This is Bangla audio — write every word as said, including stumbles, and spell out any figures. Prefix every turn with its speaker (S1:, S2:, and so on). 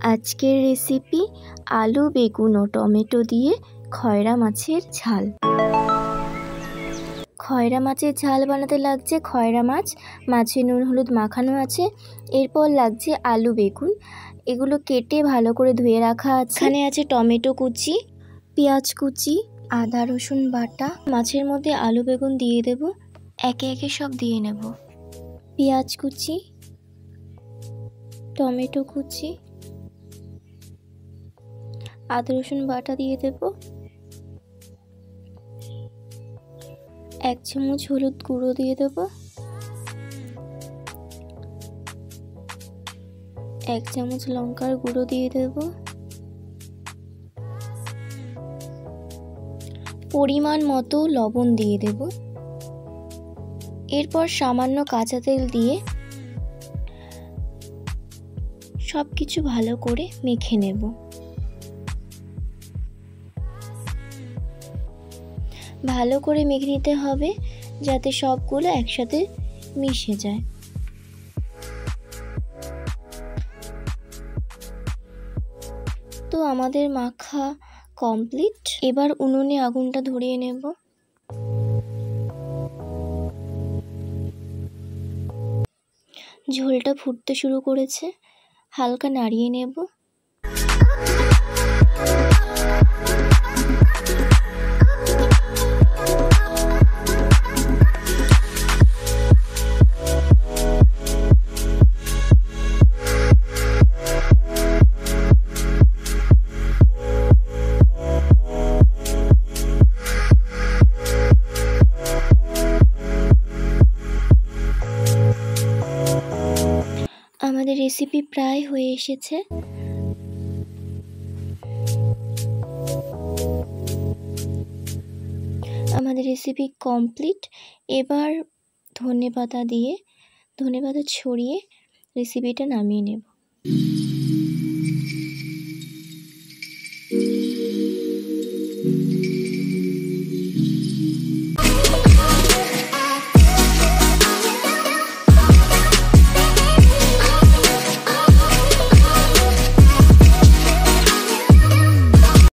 S1: আজকের রেসিপি আলু বেগুন ও টমেটো দিয়ে খয়রা মাছের ঝাল। খয়রা মাছের ঝাল বানাতে লাগছে খয়রা মাছ, মাছে নুন হলুদ মাখানো আছে। এরপর লাগছে আলু বেগুন, এগুলো কেটে ভালো করে ধুয়ে রাখা আছে। এখানে আছে টমেটো কুচি, পেঁয়াজ কুচি, আদা রসুন বাটা। মাছের মধ্যে আলু বেগুন দিয়ে দেব, একে একে সব দিয়ে নেব। পেঁয়াজ কুচি, টমেটো কুচি, আদা রসুন বাটা দিয়ে দেব, এক চামচ হলুদ গুঁড়ো দিয়ে দেব, এক চামচ লঙ্কার গুঁড়ো দিয়ে দেব, পরিমাণ মতো লবণ দিয়ে দেব। এরপর সামান্য কাঁচা তেল দিয়ে সব কিছু ভালো করে মেখে নেব। ভালো করে মেখে নিতে হবে যাতে সবগুলো একসাথে মিশে যায়। তো আমাদের মাখা কমপ্লিট। এবার উনুনে আগুনটা ধরিয়ে নেব। ঝোলটা ফুটতে শুরু করেছে, হালকা নাড়িয়ে নেব। আমাদের রেসিপি প্রায় হয়ে এসেছে। আমাদের রেসিপি কমপ্লিট। এবার ধনেপাতা দিয়ে ধনেপাতা ছড়িয়ে রেসিপিটা নামিয়ে নেব।